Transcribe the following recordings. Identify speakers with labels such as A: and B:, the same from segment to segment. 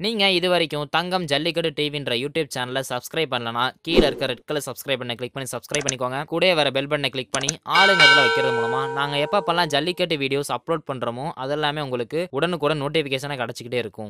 A: நீங்க இதுவரைக்கும் தங்கம் ஜல்லிக்கட்டு டிவின்ற யூடியூப் சேனலை சப்ஸ்கிரைப் பண்ணலனா கீழே இருக்க ரெட் கலர் சப்ஸ்கிரைப் பண்ண கிளிக் பண்ணி சப்ஸ்கிரைப் பண்ணிக்கோங்க. கூடவே வர பெல் பட்டனை கிளிக் பண்ணி ஆளுங்கிறதுல வைக்கிறது மூலமா நாங்க எப்பப்பெல்லாம் ஜல்லிக்கட்டு வீடியோஸ் அப்லோட் பண்றோமோ அதெல்லாமே உங்களுக்கு உடனுக்குடன் நோட்டிபிகேஷனா கிடைச்சிக்கிட்டே இருக்கும்.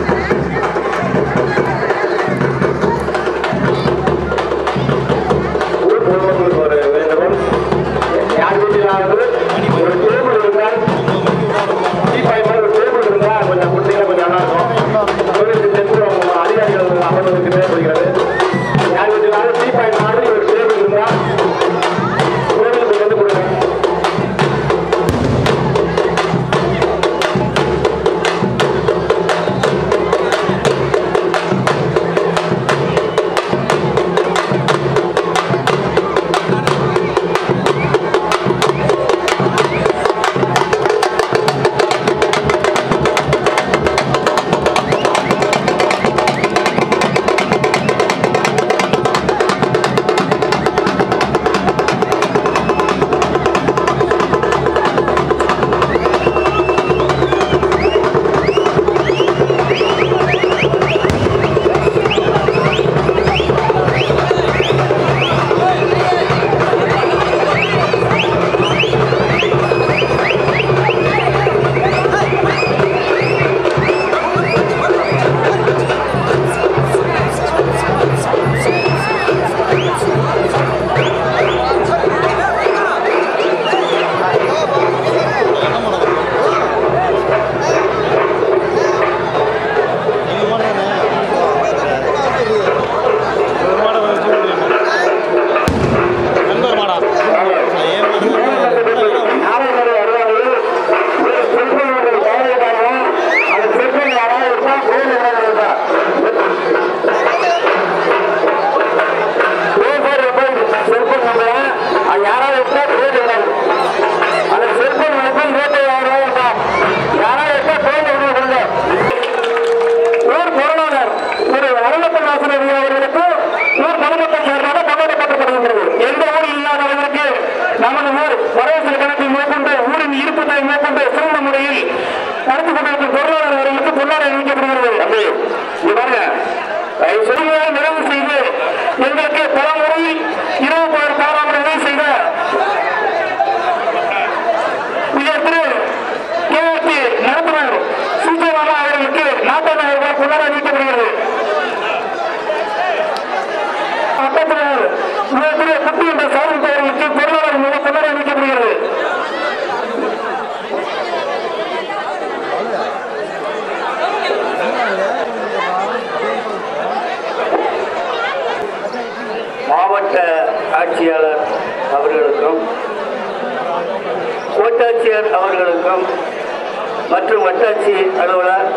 B: மாவட்ட ஆட்சியாளர் அவர்களுக்கும் கோட்டாட்சியர் அவர்களுக்கும் மற்றும் வட்டாட்சி அலுவலர்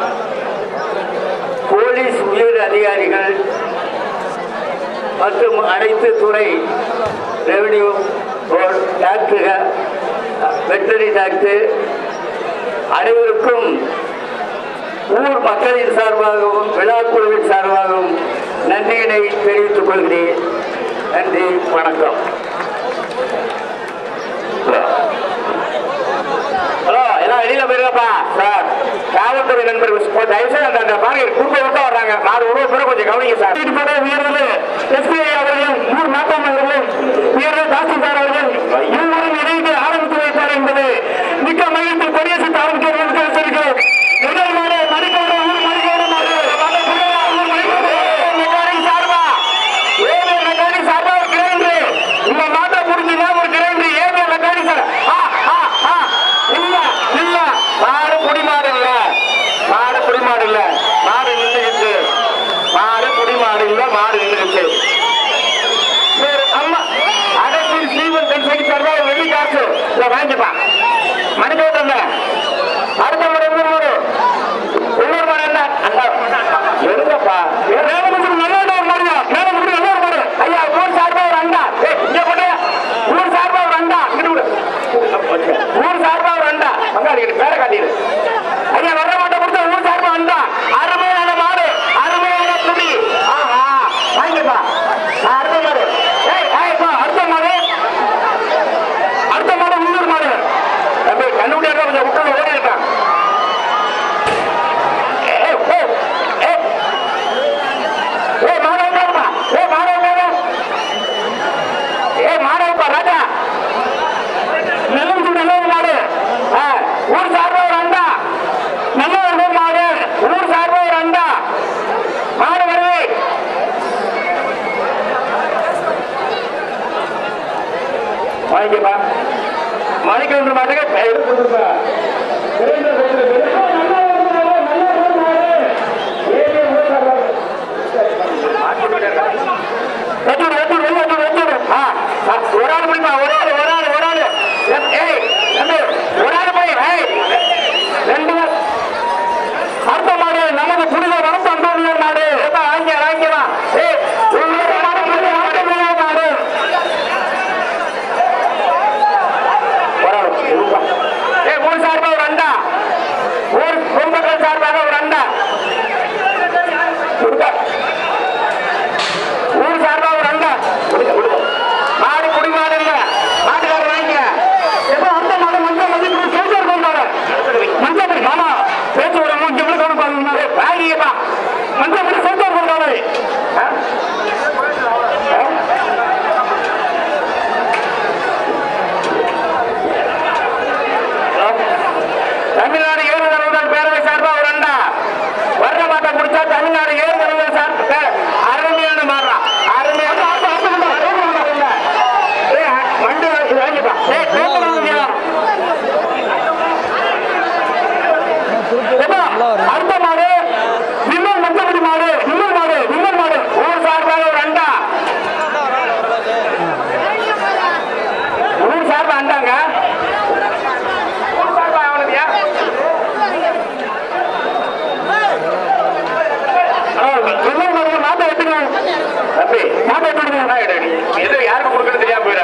B: போலீஸ் உயர் அதிகாரிகள் மற்றும் அனைத்து துறை ரெவென்யூ போர்டு டாக்டர்கள் வெட்டரி டாக்டர் அனைவருக்கும் ஊர் மக்களின் சார்பாகவும் விழாக்குழுவின் சார்பாகவும் நன்றியினை தெரிவித்துக் கொள்கிறேன். நன்றி, வணக்கம். ஹலோ, எல்லாம் வெளியில போயிருக்கப்பா சார். காவல்துறை நண்பர்கள் தயவுசெய்து அந்த பாருங்க குறுக்க விட்டு வர்றாங்க. நாலு உணவு பேரை கொஞ்சம் கவனிங்க சார். வீரர்கள் எஸ்பிஐ அவர்களும் ஊர் நாட்டாம் அவர்களும் வீரர்கள் தாசில்தார் அவர்கள் இருவரும் இணைந்து ஆரம்பித்து வைத்தார் என்பது மிக்க மகிழ்ச்சியில் கொடியேற்றி ஆரம்பிக்கிறோம். முதல் மாடு மணிக்கோடு ஊர் மணிக்கோடு வாங்கிப்பா மணிக்கோட்டை அடுத்த முறை உள்ளூர் மாடு என்ன எடுங்கப்பா ஐயா ஊர் சார்பா ஒரு அண்டா ஊர் சார்பா ஒரு அண்டா ஊர் சார்பா ஒரு அண்டா பங்காளி பேரை காட்டிடு ஐயா வர மாட்டை கொடுத்த ஊர் சார்பா அண்டா அருமையான மாடு அருமையான துணி ஆஹா வாங்கிப்பா அடுத்த மாடு அடுத்த மாடு அடுத்த மாடு உள்ளூர் மாடு கண்ணுடைய கொஞ்சம் விட்டு ஓடி இருக்கான் வாங்கிக்கப்பா மணிக்கு வந்து மாட்டேங்க எடுத்துப்பா ஒரு ஆள் முடிப்பா ஒரு ஆள் போய் ரெண்டு அடுத்த மாடு நமது புனித வளர்ப்பு நாடு வாங்கிக்கலாம் நாடு ஊர் சார்பாக ஒரு அண்டா ஊர் பொதுமக்கள் சார்பாக ஒரு அண்டா ஊர் சார்பாக ஒரு அண்டா மாடு குடிமாடு இல்ல மாட்டுக்காரர் வாங்கிக்க எப்போ அந்த மாடு மஞ்சள் மதிப்பு பேச்சு கொண்டாரு மஞ்சள் மாமா பேச்சு ஒரு 3 மணி பாருங்க வாங்கிக்கப்பா மஞ்சள் மணி சேர்த்து கொண்டாரு தமிழ்நாடு ஏறு தருவதல் பேரவை சார்பா ஒரு அண்டா வர்ற மாட்டை முடிச்சா தமிழ்நாடு ஏறு தருவதல் சார்பு அருமையான மாறா அருமையான மண்டு வாங்கிப்பா அடுத்த மாடு விமல் மஞ்சப்படி மாடு விமல் மாடு ஊர் சார்பாக ஒரு அண்டா ஊர் சார்பா அண்டாங்க ஊர் சார்பா அவனதியா விமல் மாடு மாட்டை எடுத்துக்கணும் தம்பி மாட்டை எடுத்துக்கணும் எது யாருக்கு கொடுக்கணும் தெரியாம போயிடா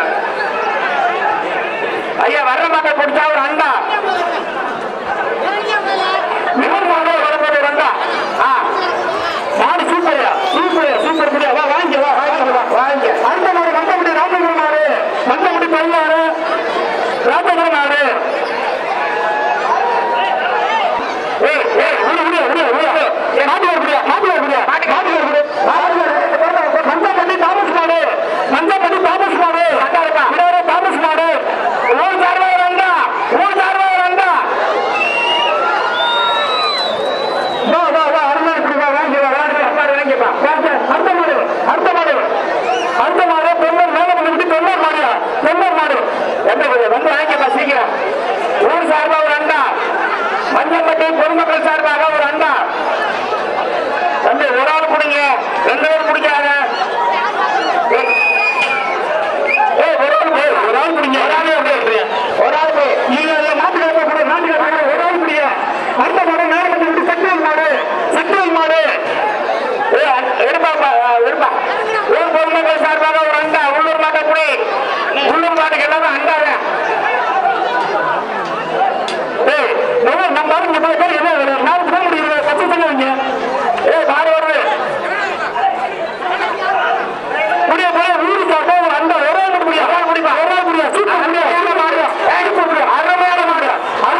B: ஐயா வர்ற மாட்டை கொடுத்தா ஒரு அண்டா விமல் மாடு வளர்ப்பது ஒரு அண்டா மாடு சூப்பர் புரியா வா வாங்க அடுத்த மாடு மந்தமுடி ராமபுரம் மாடு மந்தமுடி பல்லாறு ராமபுரம் மாடு மஞ்சப்பட்டி தாமஸ் மாடு தாமஸ் மாடு ஊர் சார்பாக வந்தா அடுத்த மாடு பொங்கல் மேல பண்ணிட்டு பொங்கல் மாடு வந்து வாங்கிப்பா சீக்கிரம் ஊர் சார்பாக ஒரு அண்டா மஞ்சப்பட்டி பொதுமக்கள் சார்பாக ஒரு அண்டா தம்பி ஒரு ஆள் பிடிங்க 2 பேர் பிடிக்காத ஒரு ஆள் பிடிங்க ஒரு ஆள் போய் நீங்க நாட்டுக்கார ஒரு ஆள் பிடிங்க அடுத்த மாடு மேல பண்ணிட்டு சக்திவல் மாடு எடுப்பா ஊர் பொதுமக்கள் சார்பாக ஒரு அண்டா உள்ளூர் மாட்டை குடி உள்ளூர் மாட்டுக்கு எல்லாமே அண்டாங்க நம்ம நாலு போக முடியுது 10 சொல்லுவீங்க பாரு வருது முடிய ஊரு சாப்பிட்டா ஒரு அண்டா ஒரு ஆள் முடியும் சூப்பர் அருமையான மாடு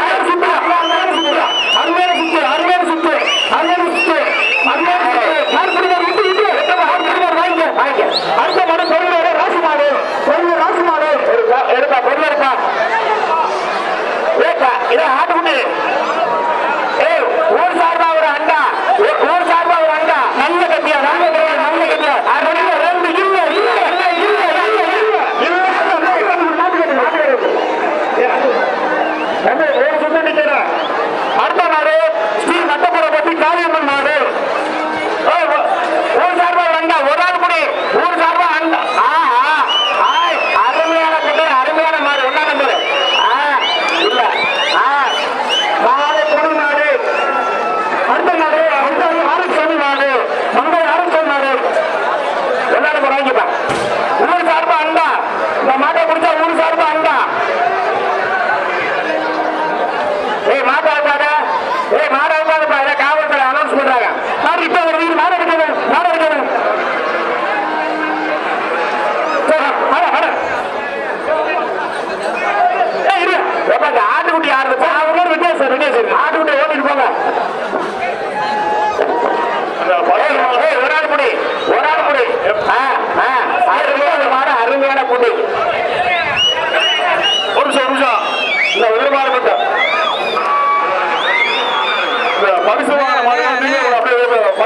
B: அருமையான சுத்து அடுத்த மாடு பொருள் ராசி மாடு எடுப்பா பொருள் எடுப்பா இதை ஆட்டுக்குட்டி ஊர் சார்பா ஒரு அண்டா நல்ல கட்டியா அடுத்த நாடு ஸ்ரீ நட்டப்புறப்பட்டி காளியம்மன் நாடு ஊர் சார்பா ஒரு அண்டா ஒரு ஆள் குடி ஊர் சார்பா அண்டா அருமையான குட்டி அருமையான மாடு ஒன்னா நம்பர் இல்ல மாடு குடி மாடு அடுத்த நாடு ஆரோக்கிய நாடு ஒன்னா நம்பர் வாங்கிப்பா ஊர் சார்பா அண்டா இந்த மாட்டை குடிச்சா ஊர் சார்பா அண்டா மாடாவுக்காதப்பா இதை காவல்துறை அனௌன்ஸ் பண்றாங்க இப்ப ஒரு வீடு மாடு எடுக்கணும் ஆட்டுக்குட்டி ஆடுறது வித்தியாசம் ஆட்டுக்குட்டி ஓட்டிட்டு போங்க ஒரு ஆள் குடி மாடு அருமையான குடி ஒரு நிமிஷம் இந்த ஒரு மாடு மட்டும் பரிசுமான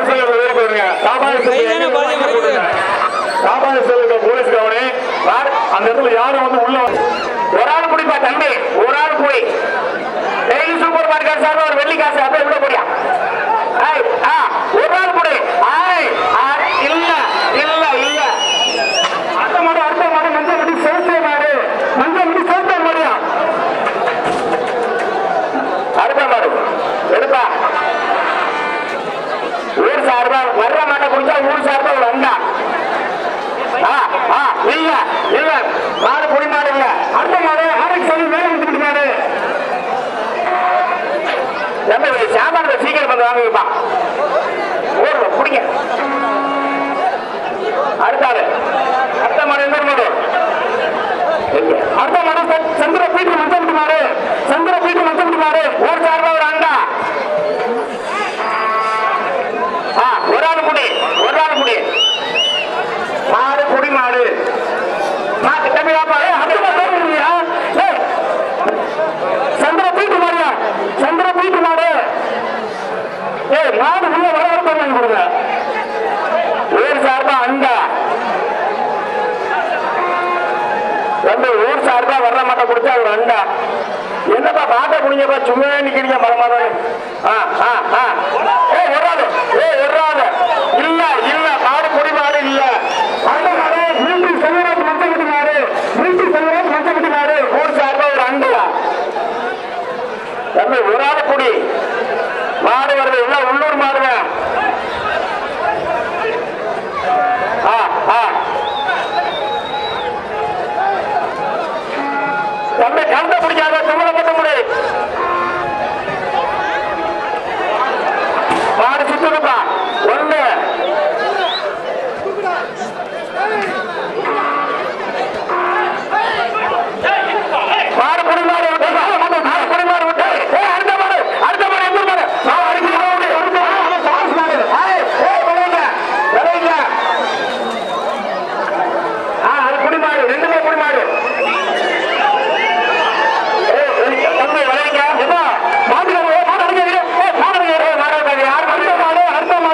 B: போயிருங்க போலீஸ் கவனி அந்த இடத்துல யாரும் வந்து உள்ள ஒரு ஆள் குடிப்பா தம்பி, ஒரு ஆள் போய் டெய்லி சூப்பர் மார்க்கெட் சார் ஒரு வெள்ளி காசு அப்படியே உள்ள போடியா. ஒரு ஆள் குடி. இல்ல இல்ல இல்ல அடுத்த மாடு மஞ்சள் முடி சேர்த்தே மாடு, மஞ்சள் முடி சேர்த்தே மாடியா. அடுத்த மாடு எடுப்பா. ஊர் சார்பா வர்ற மாட்டை குடிச்சா ஊர் சார்பா ஒரு அண்டா. இல்ல இல்ல மாடு குடி மாடு இல்ல. அடுத்த மாடு ஆரோக்கிய சொல்லி மேல வந்துட்டு மாடு. சாமான சீக்கிரம் வந்து வாங்கிப்பா. ஓடுங்க குடிங்க. அடுத்தாரு அடுத்த மாடு என்ன மாடு? அடுத்த மாடு சந்திர பீட்டு மஞ்சள் மாடு, சந்திர பீட்டு மஞ்சள் மாடு. ஊர் சார்பா ஒரு அண்டா. ஒரு ஆள் குடி, ஒரு ஆள் குடி. மாடு குடி மாடு. சந்திர பீட்டு மாடியா, சந்திர பீட்டு மாடு. மாடு உள்ள வர பண்ணி கொடுங்க. ஊர் சார்பா அண்டா. ஊர் சார்பா வர்ற மாட்டை குடிச்சா ஒரு அண்டா. என்னப்பா பாட்டை குடிங்கப்பா, சும்மா நிக்கிறீங்க மரமான. இல்ல இல்ல மாடு குடி மாடு இல்ல. அந்த மாடு மிலிட்டரி செல்வராஜ் மஞ்சள் மாடு, மிலிட்டரி செல்வராஜ் மஞ்சள் மாடு. ஊர் சார்பா ஒரு அண்டா. தம்பி ஒரு ஆள் குடி மாடு வருது. இல்ல உள்ளூர் மாடுவேன். தம்பி கண்ட பிடிக்காத தும்மல மட்டும் முடி. மாடு சுத்துதுப்பா. ஒண்ணு மாடு குடி மாடு விட்டு, மாடு குடி மாடு விட்டு. அடுத்த மாடு, அடுத்த மாடு எந்த மாடு? அது குடி மாடு, ரெண்டுமே குடி மாடு. தம்பி விளைவிங்க. மாடு மாடு யார்? அடுத்த மாடு, அடுத்த மாடு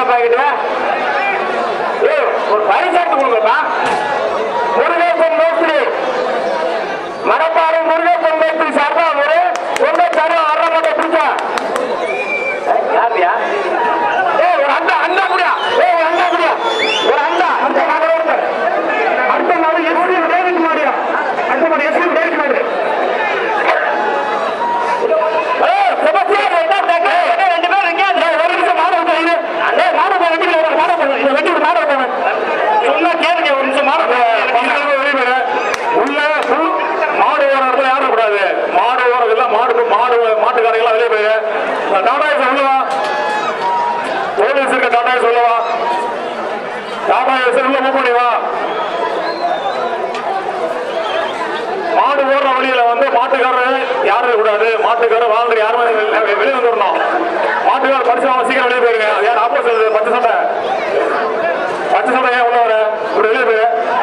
B: பாக்கிட்டு ஒரு பரிசாட்டு கொடுங்கப்பா. முருகேசன் மேஸ்திரி மரப்பாறை முருகேசன் மேஸ்திரி சார்பா ஒரு சொந்தக்காரன் வர்ற மாட்டே பிடிச்சா யாரியா ஒரு அண்டா அண்டா குடியா ஒரு அண்டா குடியா ஒரு அண்டா அந்த நகரோட அடுத்த நாள் எப்படி டேவிட் மாடியா அடுத்த மாதிரி எப்படி டேவிட் மாடு ரெண்டு பேரும் இருக்கேன் ஒரு நிமிஷம் மாடு சொன்னா கேளுங்க ஒரு நிமிஷம் மாடு உள்ள மாடு ஓரத்துல யாரக்கூடாது மாடு ஓரத்துல மாட்டுக்காரங்களாம் வெளியே போய் டாடாயை சொல்லுவா போலீஸ் இருக்க டாடாயை சொல்லுவா டாடாயை உள்ள மூவ் பண்ணிவா மாடு ஓடுற வழியில வந்து மாட்டுக்காரர் யாரும் கூடாது மாட்டுக்காரர் வாழ்ந்து யாருமே வெளியே வந்துடணும் மாட்டுக்காரர் பரிசு சீக்கிரம் வெளியே போயிருங்க யார் ஆப்போசிட் பச்சை சட்டை ஏன் உள்ள வர ஒரு வெளியே போய்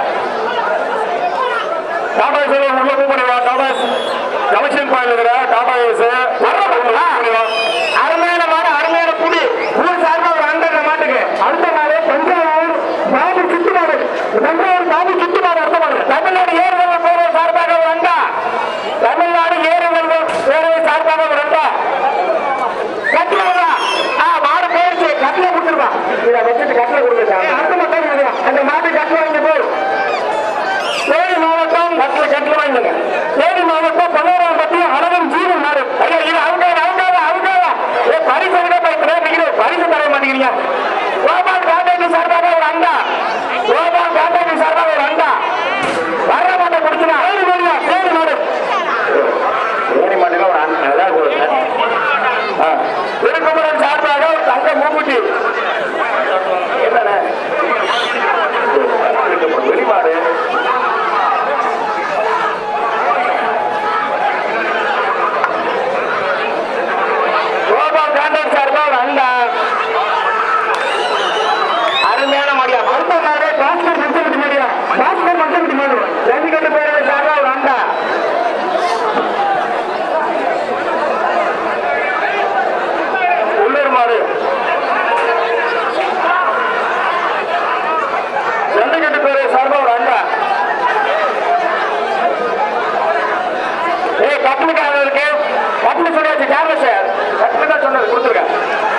B: டாடா ஏஸ் உள்ள மூவ் பண்ணிவா டாடா ஜங்ஷன் பாயிண்ட் இருக்கிற டாடா ஏஸ் அருமையான மாடு அருமையான புடி ஊர் சார்பா ஒரு அண்டை மாட்டுக்கு அடுத்த நாளே தஞ்சாவூர் பாபு சுத்து மாடு தஞ்சாவூர் பாபு சுத்து மாடு அடுத்த மாடு தமிழ்நாடு ஏறுதல் பேரவை சார்பாக ஒரு அண்டா தமிழ்நாடு ஏறுதல் பேரவை சார்பாக ஒரு அண்டா கட்டில மாடு போயிடுச்சு கட்டில கொடுத்துருவா இதை வச்சுட்டு கட்டில கொடுத்துருக்கா அடுத்த மட்டும் அந்த மாட்டு கட்டில வாங்கி போய் தேனி மாவட்டம் கட்டில வாங்கிங்க தேனி மாவட்டம் 11 அழகன் ஜீவன் மாடு ஐயா இது அவங்க பரிசு பரிசு தர மாட்டேங்கிறீங்க கோபால் காண்டாக்டி சார்பாக ஒரு அண்டா கோபால் காண்டாக்டி சார்பாக ஒரு அண்டா வர மாட்டை கொடுத்துனா தேனி மாடு ஒரு அண்டா திருக்குமரன் சார்பாக ஒரு தங்க மூக்குட்டி என்ன வெளிப்பாடு கோபால் காண்டாக்ட் சார்பா ஒரு அண்டா அருமையான மாடியா அடுத்த நாளே பாஸ்கர் மஞ்சள் மாடியா பாஸ்கர் மஞ்சள் மாடு ஜல்லிக்கட்டு பேரவை சார்பா ஒரு அண்டா உள்ளூர் மாடு ஜல்லிக்கட்டு பேரவை சார்பா ஒரு அண்டா கட்டுக்காக இருக்கு கட்டு சொல்லியாச்சு கேமரா கட்டு தான் சொன்னது கொடுத்துருக்கேன்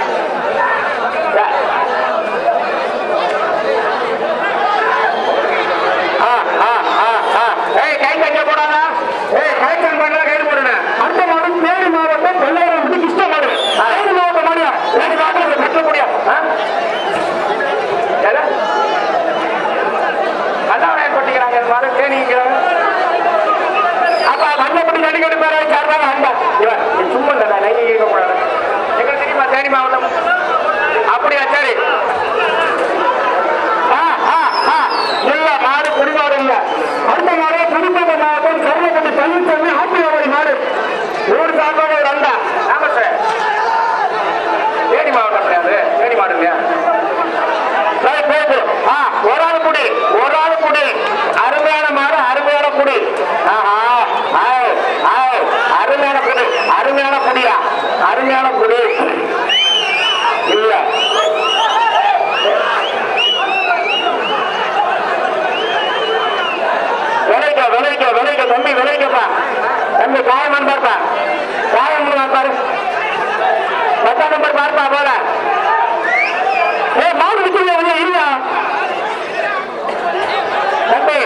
B: கை கைங்க போடாத கலெக்ஷன் பண்ண கைது போடுங்க அடுத்த மாவட்டம் தேனி மாவட்டம் கொள்ளையரம் கிருஷ்ண மாடு தேனி மாவட்டம் மாடியா தேனி மாவட்டம் கட்ட முடியா அதான் கொட்டிக்கிறாங்க மாடு தேனிங்கிறாங்க அப்ப மஞ்சப்படி நடிகட்டு பேர சார்பாக அண்டா இவன் சும்மா இல்ல நெய் கூடாது எங்களுக்கு தெரியுமா தேனி மாவட்டம் அப்படியா சரி இல்ல மாடு குடிமாடு இல்ல அடுத்த மாடு புதுக்கோட்டை மாவட்டம் சர்வப்பட்டி பழனிசாமி ஆப்பியாவரி மாடு ஊர் சார்பாக ஒரு அண்டா ஆமா சார் தேனி மாவட்டம் கிடையாது தேனி மாடு இல்லையா ஒரு ஆள் குடி அருமையான மாடு அருமையான குடி அருமையான குடியா அருமையான குடி இல்ல விளைக்க தம்பி விளைக்கப்பா தம்பி காயம் பார்ப்பா காயம் பாரு 10ஆம் நம்பர் பார்ப்பா போல மாடு விட்டு இல்ல தம்பி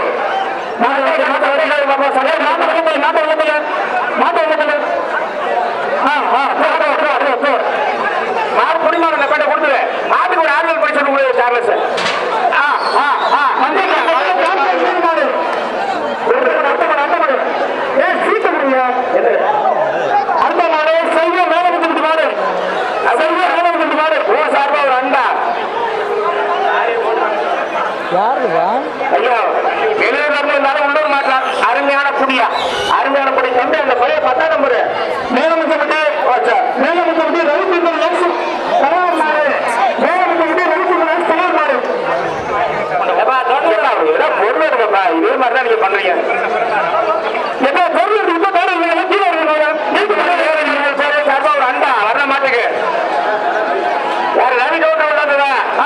B: மாடு குடிமாடு கொடுத்துரு மாட்டுக்கு ஒரு ஆறுதல் படி சொல்ல சார்லஸ் அந்த மாடு செல்வ மேலமுத்து மாடு செல்வ மேலமுத்து மாடு ஓ சார்பா ஒரு அண்டா ஐயோ வெளியூர்ல இருந்தாலும் உள்ளூர் மாட்டலாம் அருமையான குடியா அருமையான குடி தம்பி அந்த பழைய 10ஆம் நம்பர் மேலமுத்து ரவிச்சந்திரன் தலைவர் மாடு மேலமுத்து ரவிச்சந்திரன் தலைவர் மாடு பொருள் எடுக்கப்பா இதே மாதிரிதான் நீங்க பண்றீங்க பொருள் சார்பா ஒரு அண்டா வர்ற மாட்டுக்கு யாரு ரவி கவுண்டர் உள்ளதுதான்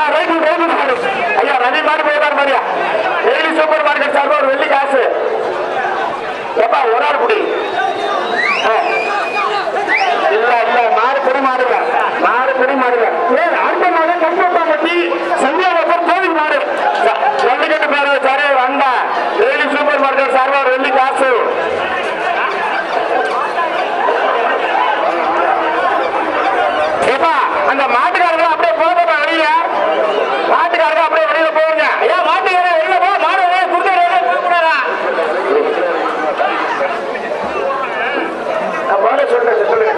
B: சொல்லுங்க